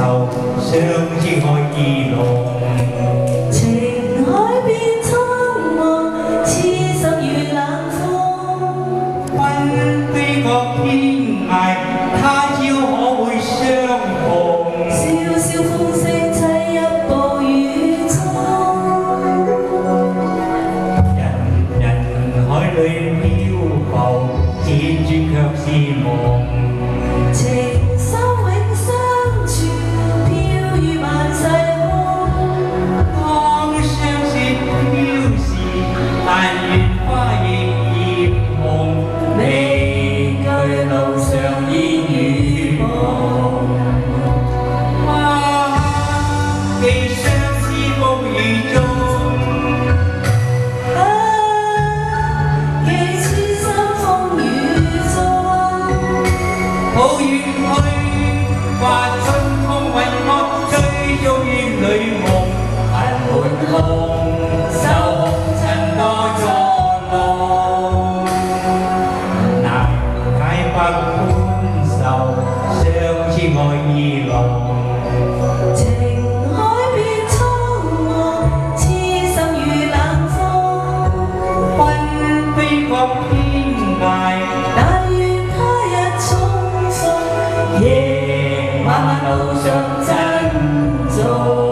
愁，相知愛意濃。 情海變蒼茫，痴心如冷風。 分飛各天涯，他朝可會相逢？ 笑笑風聲凄泣暴雨中。 人海裏漂浮，輾轉卻是夢。 情深永相存，飄於萬世空。 當相思飄時，但願花亦葉紅。 未懼路上煙雨夢。 寄相思風雨中。 寄痴心風雨中。 好遠去，話春風雲惡，追蹤於女夢。恨滿空，受紅塵多作弄。難解百歡愁，相知愛意濃。 情海變蒼茫，痴心如冷風。 分飛各天涯， 但願他日重逢，夜漫漫路上珍重。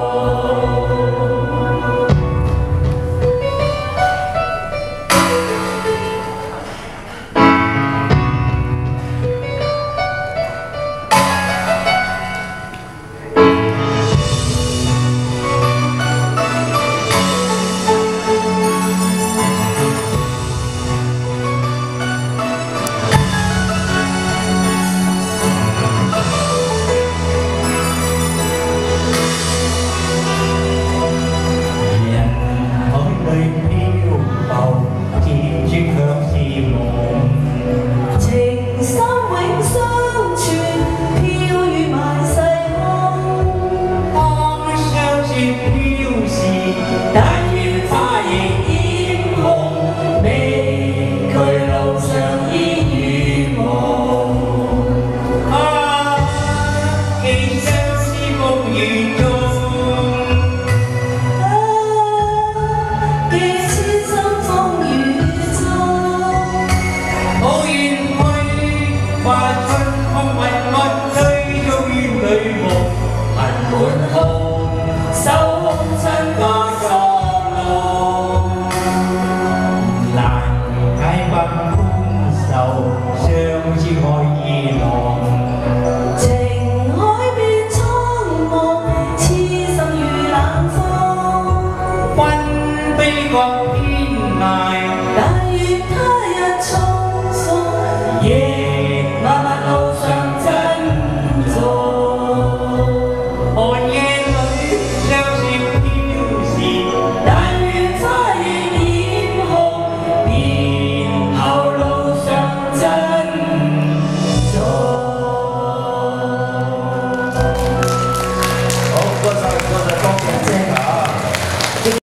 各天涯。